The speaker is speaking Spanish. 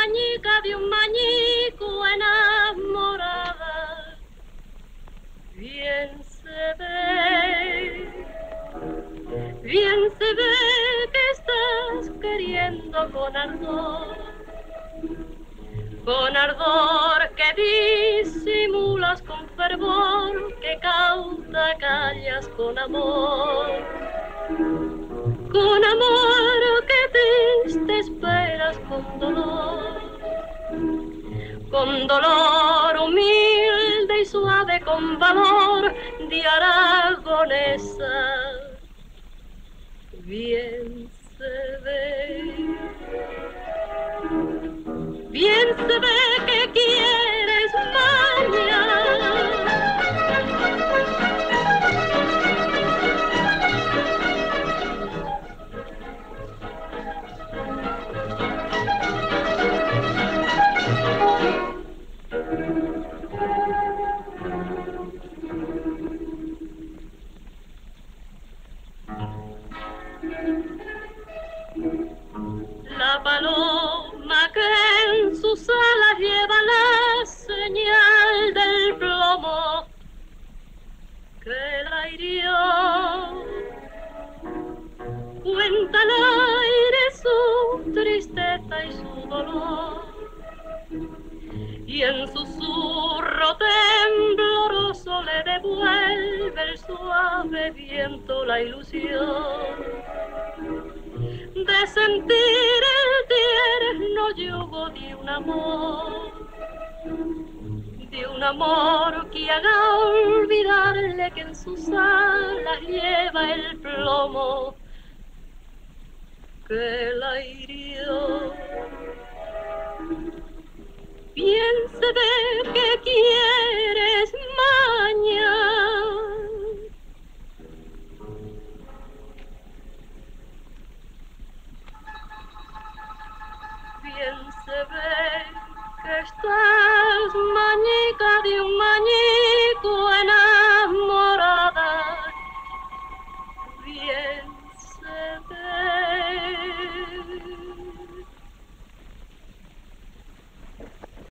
mañica de un mañico enamorada. Bien se ve que estás queriendo con ardor que disimulas con fervor, que cauta callas con amor que triste esperas con dolor humilde y suave, con valor de aragonesa. Bien se ve que quieres mañana. La paloma que en sus alas lleva la señal del plomo que la hirió, cuenta al aire su tristeza y su dolor, y en susurro tembloroso le devuelve el suave viento la ilusión de sentir el tierno yugo de un amor que haga olvidarle que en sus alas lleva el plomo que la hirió. Bien se ve que quieres